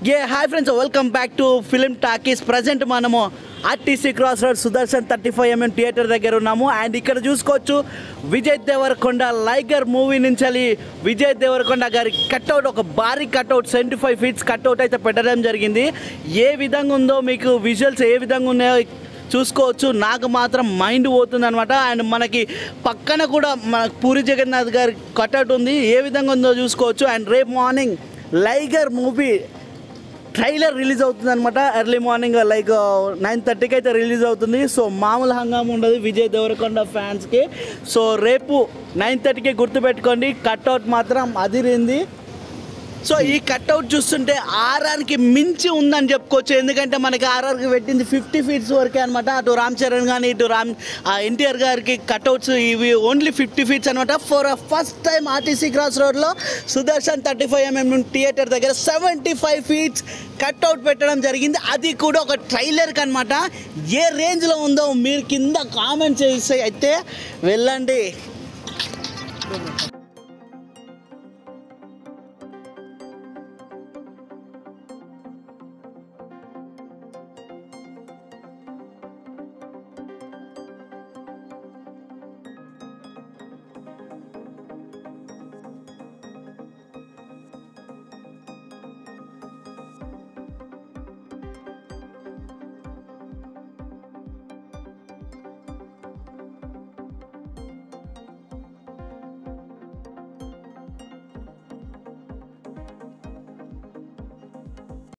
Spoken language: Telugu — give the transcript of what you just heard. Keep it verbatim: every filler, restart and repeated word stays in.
A hi friends, welcome back to film talkies. Present మనము RTC cross road Sudarshan thirty five MM theatre దగ్గర ఉన్నాము. అండ్ ఇక్కడ చూసుకోవచ్చు విజయ్ దేవరకొండ లైగర్ మూవీ నుంచి విజయ్ దేవరకొండ గారి కట్అవుట్, ఒక భారీ cutout seventy five feets cutout అయితే పెట్టడం జరిగింది. ఏ విధంగా ఉందో మీకు విజువల్స్ ఏ విధంగా ఉన్నాయో చూసుకోవచ్చు. నాకు మాత్రం మైండ్ పోతుంది అనమాట. అండ్ మనకి పక్కన కూడా మన పూరి జగన్నాథ్ గారి కట్అవుట్ ఉంది, ఏ విధంగా ఉందో చూసుకోవచ్చు. అండ్ రేపు morning Liger movie trailer release అవుతుంది అనమాట. ఎర్లీ మార్నింగ్ లైక్ నైన్ థర్టీకి అయితే రిలీజ్ అవుతుంది. సో మామూలు హంగామా ఉండదు విజయ్ దేవరకొండ ఫ్యాన్స్కి. సో రేపు నైన్ థర్టీకి గుర్తుపెట్టుకోండి, కట్అవుట్ మాత్రం అదిరింది. సో ఈ కట్అవుట్ చూస్తుంటే ఆర్ఆర్కి మించి ఉందని చెప్పుకోవచ్చు. ఎందుకంటే మనకి ఆర్ఆర్కి పెట్టింది ఫిఫ్టీ ఫీట్స్ వరకే అనమాట. అటు రామ్ చరణ్ కానీ ఇటు రామ్ ఎన్టీఆర్ గారికి కట్అవుట్స్ ఇవి ఓన్లీ ఫిఫ్టీ ఫీట్స్ అనమాట. For first time RTC cross రోడ్లో Sudarshan thirty five MM theatre దగ్గర సెవెంటీ ఫైవ్ ఫీట్స్ కట్అవుట్ పెట్టడం జరిగింది. అది కూడా ఒక ట్రైలర్కి అనమాట. ఏ రేంజ్లో ఉందో మీరు కింద కామెంట్ చేస్తే అయితే వెళ్ళండి.